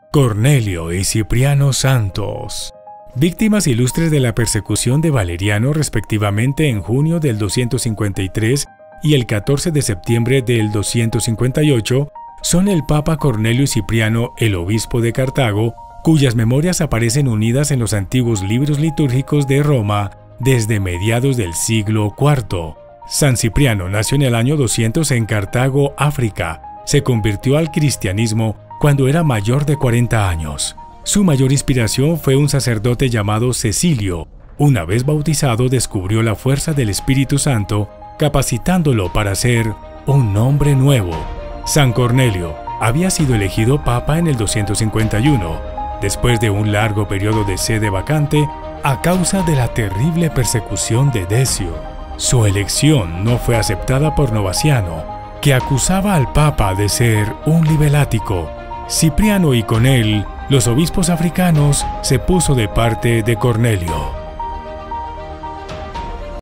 Cornelio y Cipriano Santos, víctimas ilustres de la persecución de Valeriano respectivamente en junio del 253 y el 14 de septiembre del 258, son el Papa Cornelio y Cipriano, el obispo de Cartago, cuyas memorias aparecen unidas en los antiguos libros litúrgicos de Roma desde mediados del siglo IV. San Cipriano nació en el año 200 en Cartago, África. Se convirtió al cristianismo cuando era mayor de 40 años. Su mayor inspiración fue un sacerdote llamado Cecilio. Una vez bautizado, descubrió la fuerza del Espíritu Santo, capacitándolo para ser un hombre nuevo. San Cornelio había sido elegido papa en el 251, después de un largo periodo de sede vacante a causa de la terrible persecución de Decio. Su elección no fue aceptada por Novaciano, que acusaba al papa de ser un libelático. Cipriano y con él, los obispos africanos, se puso de parte de Cornelio.